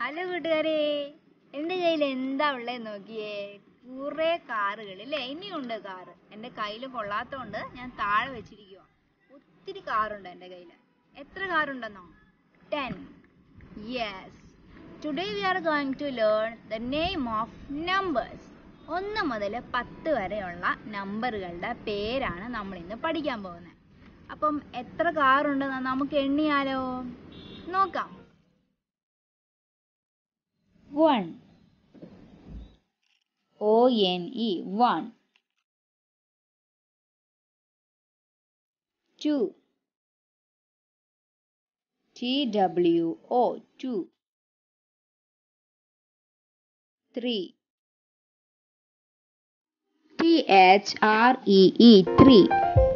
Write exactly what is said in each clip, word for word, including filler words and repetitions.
Hello കൂട്ടുകാരെ, എൻ്റെ കയ്യിൽ എന്താ ഉള്ളതെന്ന് നോക്കിയേ. കുറേ കാറുകൾ അല്ലേ, ഇനിയുണ്ട് കാറ്. എൻ്റെ കയ്യിൽ കൊള്ളാത്തതുകൊണ്ട് ഞാൻ താഴെ വെച്ചിരിക്കുക. ഒത്തിരി കാറുണ്ട് എൻ്റെ കയ്യിൽ. എത്ര കാറുണ്ടെന്നോ? Ten. Yes, today we are going to learn the name of numbers. ഒന്ന് മുതൽ പത്ത് വരെയുള്ള നമ്പറുകളുടെ പേരാണ് നമ്മൾ ഇന്ന് പഠിക്കാൻ പോകുന്നത്. അപ്പം എത്ര കാറുണ്ടെന്ന് നമുക്ക് എണ്ണിയാലോ? നോക്കാം. One. O N E, one. Two. T W O, two. Three. T H R E E, three.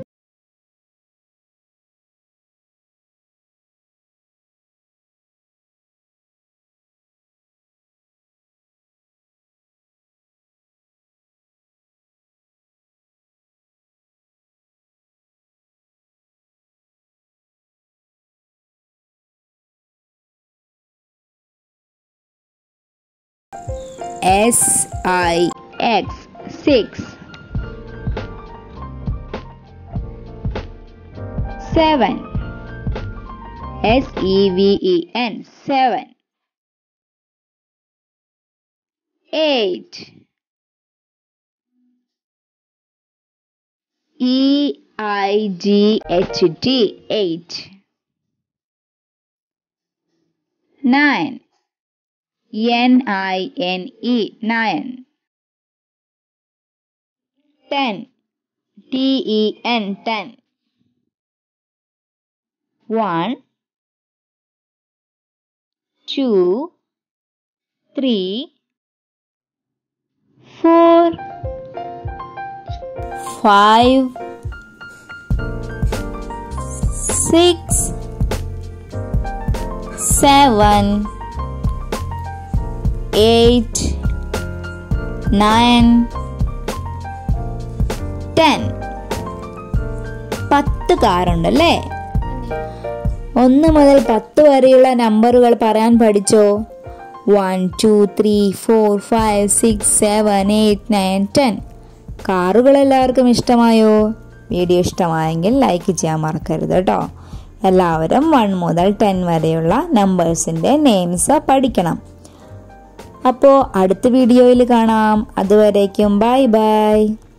S I X, six. Seven. S E V E N, seven. Eight. E I G H T, eight. Nine. N I N E, nine. Ten. T E N, ten. One, two, three, four, five, six, seven, eight, nine, ten. പത്ത് കാറുണ്ടല്ലേ. ഒന്ന് മുതൽ പത്ത് വരെയുള്ള നമ്പറുകൾ പറയാൻ പഠിച്ചോ? One two three four five six seven eight nine ten. കാറുകൾ എല്ലാവർക്കും ഇഷ്ടമായോ? വീഡിയോ ഇഷ്ടമായെങ്കിൽ ലൈക്ക് ചെയ്യാൻ മറക്കരുത് കേട്ടോ. എല്ലാവരും വൺ മുതൽ ടെൻ വരെയുള്ള നമ്പേഴ്സിൻ്റെ നെയിംസ് പഠിക്കണം. അപ്പോൾ അടുത്ത വീഡിയോയിൽ കാണാം. അതുവരേക്കും ബൈ ബൈ.